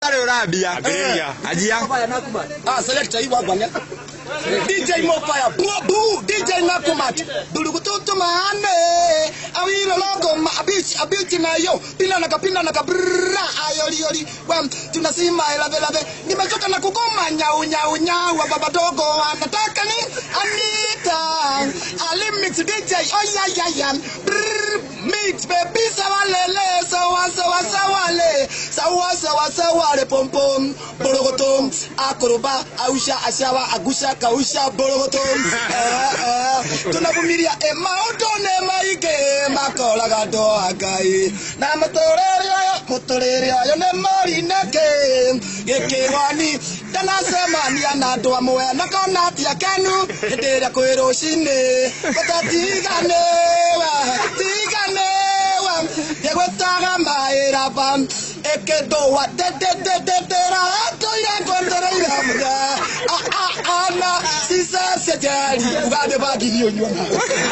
Ale urabia. Ajia. Selector iwa bwana. DJ Mofire, boo, DJ Nakumat, Bulukutu mane, awilo logo, abiti na yo, pina naka brrrra, ayoli, wam, tunasima elave, nimechoka na kugoma, nyau, wababadogo, anataka ni, Anita, alimix DJ, ya, brrrr, mix, baby, sawale, pom, bologotom, akoroba, ausha, ashawa, agusha, kausha, bologotom, tunavumilia emautone maige, makola gado agai, na motoreria, yone mori neke, gekewani, tanasema ni anadoa moya, nakona tia kenu, hedera koero shine, tiganewa, yegwetaga maera bam, ekedoa, ana sisa sejari ugade bagiri onywa